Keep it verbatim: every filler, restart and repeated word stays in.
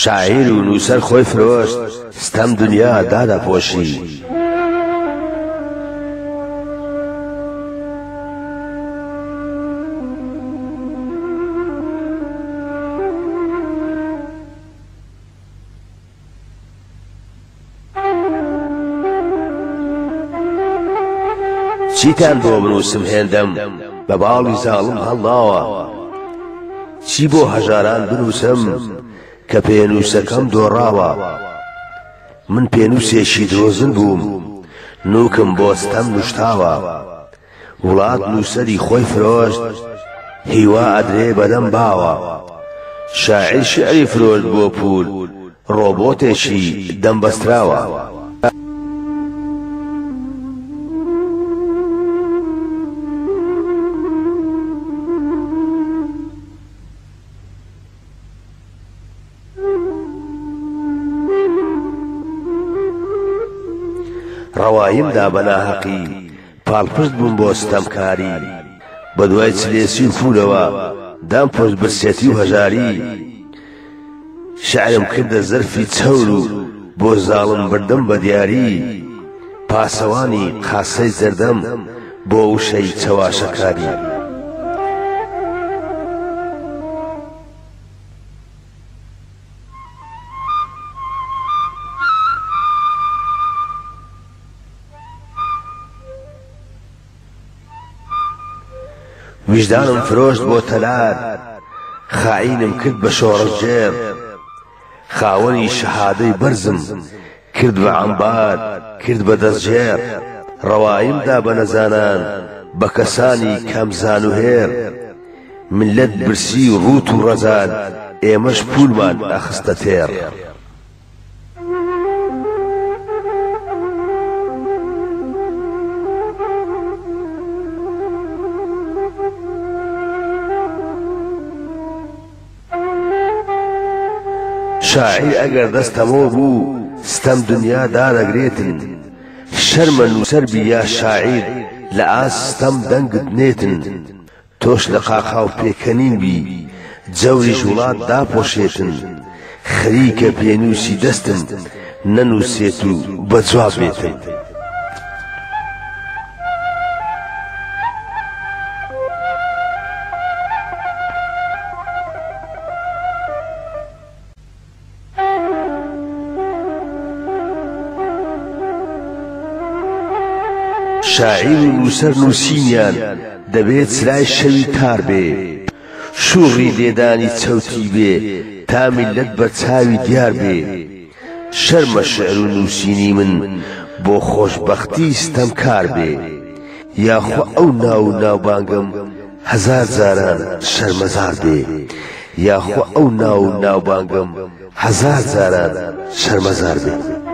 شاعر و نووسەر خۆی فرۆشت ستەم دنیا دادەپۆشی چیتان بۆ بنووسم هێندەم بە باڵی زاڵم هەڵناوە چی بۆ هەژاران بنووسم کە پێنووسەکەم دۆڕاوە من پێنووسێکی درۆزن بووم نوکم بۆ ستەم نوشتاوە وڵات نووسەری خۆی فرۆشت هیوا ئەدرێ بەدەم باوە شاعیر شعری فرۆشت بۆ پول ڕۆبۆتێکی دەمبەستراوە ڕەوایمدا بەناحەقی پاڵپشت بووم بۆ ستەمکاری بە دوای چلێسی و پولەوە دام پۆست برسێتی و هەژاری شعرم کردە زەرفی چەور و بۆ زاڵم بردم بە دیاری پاسەوانی قاسەی زەردەم بۆ وشەی چەواشەکاری وجدانم فرۆشت بۆ تەلار خاینم کرد بە شۆڕەجێر خاوەنی شەهادەی بەرزم کرد بە عەمبار کرد بە دەستژێر ڕەوایمدا بە نەزانان بە کەسانی کەمزان و هێر ملەت برسی و ڕوت و ڕەزان ئێمەش پولمان ئەخستە تێر شاعیر ئەگەر دەستەمەوە بوو ستەم دنیا دادەگرێتن شەرمە نووسەر بی یا شاعیر لە ئاس ستەم دەنگت نێتن تۆش لە قاقاو پێکەنین بی جەوریش وڵات داپۆشێتن خەریکە پێنووسی دەستم نەنووسێت و بەجواب بێتن شاعیر و نووسەر نووسینیان دەبێت سلای شەوی تار بێ شوڕی لێدانی چەوتی بێ تا میلەت بە چاوی دیار بێ شەرمە شعر و نووسینی من بۆ خۆشبەختی ستەمکار بێ یاخوا ئەو ناو و ناوبانگم هەزار جاران شەرمەزار بێ یاخوا ئەو ناو و ناوبانگم هەزار جاران شەرمەزار بێ